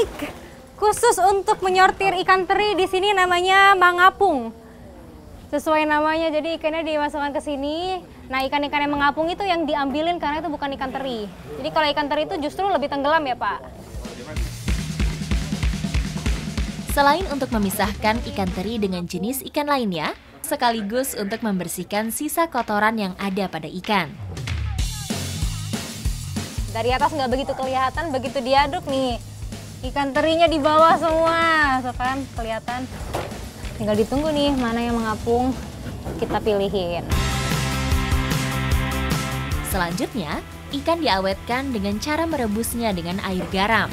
unik khusus untuk menyortir ikan teri di sini, namanya mangapung. Sesuai namanya, jadi ikannya dimasukkan ke sini. Nah, ikan-ikan yang mengapung itu yang diambilin karena itu bukan ikan teri. Jadi kalau ikan teri itu justru lebih tenggelam ya, Pak. Selain untuk memisahkan ikan teri dengan jenis ikan lainnya, sekaligus untuk membersihkan sisa kotoran yang ada pada ikan. Dari atas nggak begitu kelihatan, begitu diaduk nih, ikan terinya di bawah semua, so kan kelihatan. Tinggal ditunggu nih mana yang mengapung, kita pilihin. Selanjutnya, ikan diawetkan dengan cara merebusnya dengan air garam.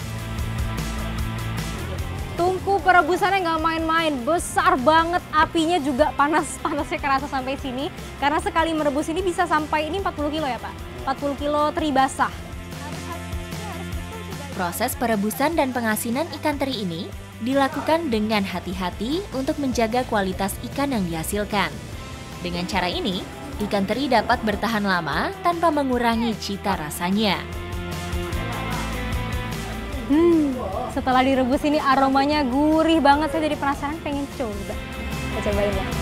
Tungku perebusannya nggak main-main, besar banget, apinya juga panasnya kerasa sampai sini. Karena sekali merebus ini bisa sampai, ini 40 kilo ya Pak? 40 kilo teri basah. Proses perebusan dan pengasinan ikan teri ini dilakukan dengan hati-hati untuk menjaga kualitas ikan yang dihasilkan. Dengan cara ini, ikan teri dapat bertahan lama tanpa mengurangi cita rasanya. Setelah direbus ini aromanya gurih banget, saya jadi penasaran pengen coba. Kita cobain ya.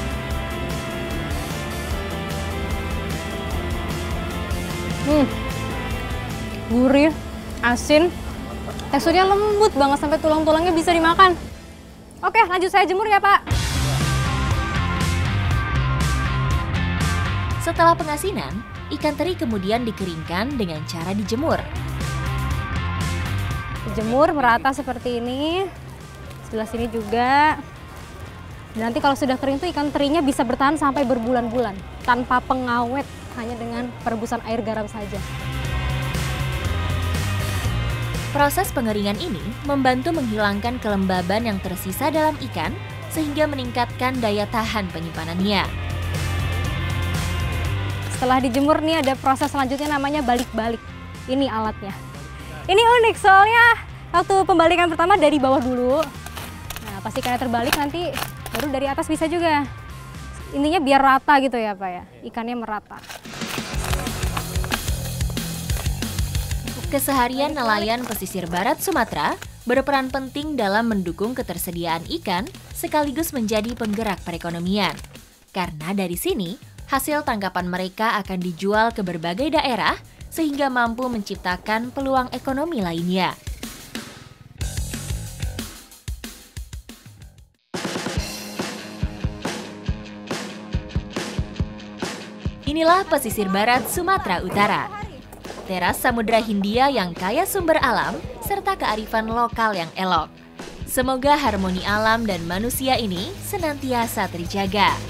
Gurih, asin, teksturnya lembut banget sampai tulang-tulangnya bisa dimakan. Oke, lanjut saya jemur ya Pak. Setelah pengasinan, ikan teri kemudian dikeringkan dengan cara dijemur. Dijemur merata seperti ini, sebelah sini juga. Nanti kalau sudah kering tuh ikan terinya bisa bertahan sampai berbulan-bulan tanpa pengawet, hanya dengan perebusan air garam saja. Proses pengeringan ini membantu menghilangkan kelembaban yang tersisa dalam ikan sehingga meningkatkan daya tahan penyimpanannya. Setelah dijemur nih ada proses selanjutnya namanya balik-balik. Ini alatnya. Ini unik soalnya waktu pembalikan pertama dari bawah dulu. Nah, pas ikannya terbalik nanti baru dari atas bisa juga. Intinya biar rata gitu ya Pak ya, ikannya merata. Keseharian nelayan pesisir barat Sumatera berperan penting dalam mendukung ketersediaan ikan sekaligus menjadi penggerak perekonomian. Karena dari sini, hasil tangkapan mereka akan dijual ke berbagai daerah sehingga mampu menciptakan peluang ekonomi lainnya. Inilah pesisir barat Sumatera Utara. Teras Samudra Hindia yang kaya sumber alam serta kearifan lokal yang elok. Semoga harmoni alam dan manusia ini senantiasa terjaga.